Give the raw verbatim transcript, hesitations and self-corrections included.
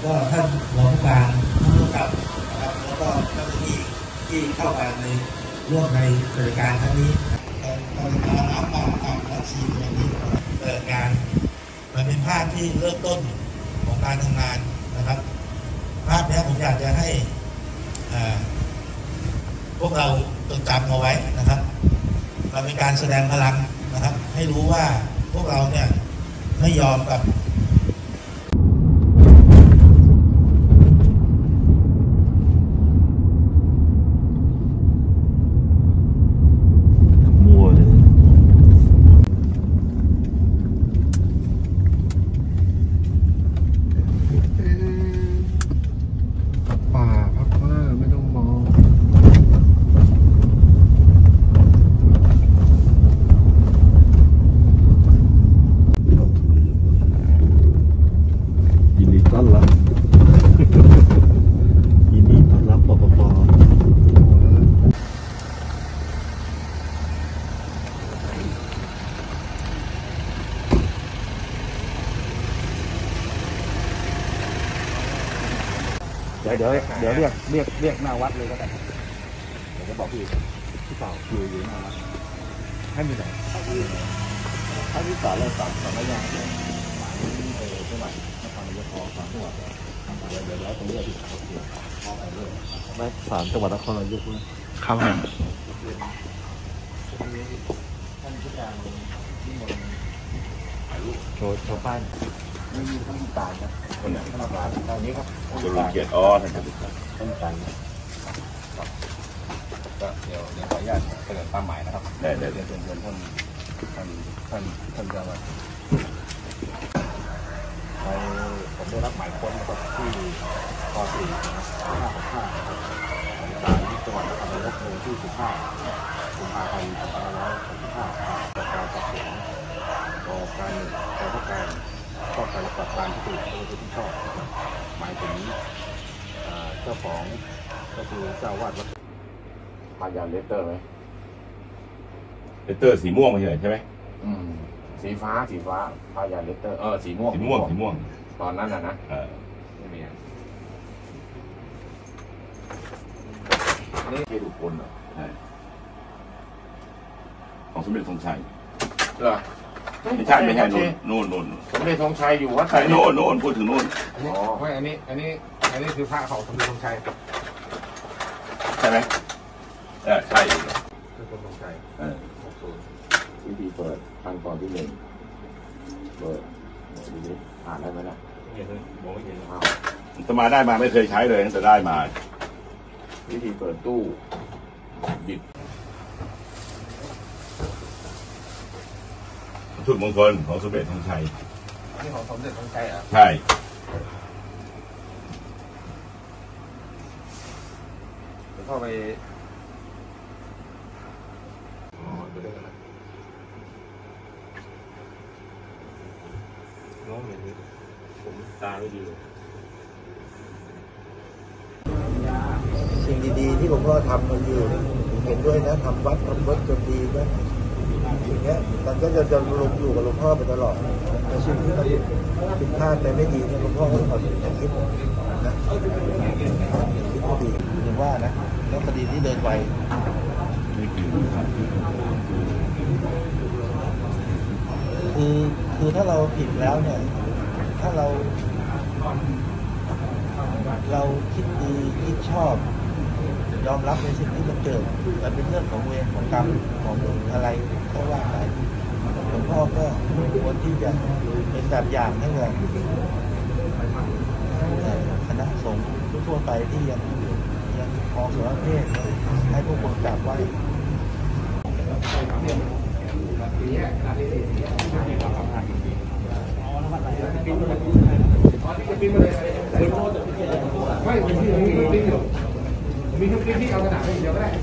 ก็ท่านรองผู้การผู้กำกับนะครับแล้วก็เจ้าหน้าที่ที่เข้ามาในร่วมในกิจการครั้งนี้การทำน้ำมาทำวัคซีนอย่างนี้เกิดการมันเป็นภาพที่เริ่มต้นของการทำงานนะครับภาพนี้ผมอยากจะให้พวกเราจดจำเอาไว้นะครับมันเป็นการแสดงพลังนะครับให้รู้ว่าพวกเราเนี่ยไม่ยอมกับเดี๋ยวเดี๋ยวเดี๋ยวเรียกเรียกเรียกหน้าวัดเลยก็ได้เดี๋ยวจะบอกพี่พี่เปล่าอยู่อยู่หน้าวัดให้มีไหนถ้าพี่สอนเราสอนสอนไม่ยากเลยหมายเออจังหวัดนครนายกขอสามจังหวัดเดี๋ยวเดี๋ยวแล้วตรงนี้พี่สาวเกี่ยวข้อไปเรื่อยไม่สามจังหวัดนครนายกเลยครับท่านผู้การที่มนโชว์โชว์ป้ายไม่มีท่านผู้การครับคนไหนท่านผู้การตอนนี้ครับจะมีเกียรติอ๋อท่านผู้การท่านผู้การก็เดี๋ยวเดี๋ยวขออนุญาตเสนอตามหมายนะครับได้ได้เรียนเชิญท่านท่านท่านท่านเจ้าว่าผมได้รับหมายค้นนะครับที่ก.สี่ห้าหกห้าครับศาลจังหวัดนครนายกในวันที่สิบห้ากุมภาพันธ์สองพันห้าร้อยหกสิบห้าจากการสอบสวนกองการหนึ่งกองผู้การป้องกันและปราบปรามทุจริตและประพฤติมิชอบหมายถึงเจ้าของก็คือเจ้าวาดวัดพายาเลตเตอร์ไหมเลตเตอร์สีม่วงไม่ใช่ใช่ไหมอืมสีฟ้าสีฟ้าพายาเลตเตอร์เออสีม่วงสีม่วงสีม่วงตอนนั้นน่ะนะเออไม่มีนี่เคยดูคนเหรอใช่ของสมเด็จธงชัยเหรอไม่ใช่ไม่ใช่โน่นโน่นสมเด็จธงชัยอยู่วัดไหนโน่นโน่นพูดถึงโน่นอ๋อไม่อันนี้อันนี้อันนี้คือพระของสมเด็จธงชัยใช่ไหมเออใช่คือคนธงชัยเออวิธีเปิดขั้นตอนที่หนึ่งเปิดดูดิอ่านได้ไหมนะไม่เห็นเลยมองไม่เห็นอ้าวจะมาได้มาไม่เคยใช้เลยตั้งแต่ได้มาวิธีเปิดตู้หยิบถุดมงคลของสมเด็จธงชัยนี่ของสมเด็จธงชัยเหรอใช่เข้าไปน้องเห็นไหมผมตาไม่ดีเลยสิ่งดีๆที่หลวงพ่อทำมันอยู่เห็นด้วยนะทำวัดทำวัดจนดีนะสิ่งนี้มันก็จะจะลงอยู่กับหลวงพ่อไปตลอดแต่สิ่งที่มันผิดพลาดไปไม่ดีเนี่ยหลวงพ่อก็ต้องขอคิดนะคิดไม่ดีหรือว่านะแล้วคดีที่เดินไปคือคือถ้าเราผิดแล้วเนี่ยถ้าเราเราคิดดีคิดชอบยอมรับในสิ่งที่มันเกิดมันเป็นเรื่องของเวรของกรรมของอะไรก็ว่าไปหลวงพ่อก็ควรที่จะเป็นแบบอย่างให้กับคณะสงฆ์ทั่วไปที่ยังยังมองสารเพศให้พวกคนกราบไหว้ไม่เป็นที่มีคลิปอยู่มีคลิปที่เอากระดาษไปเดียวก็ได้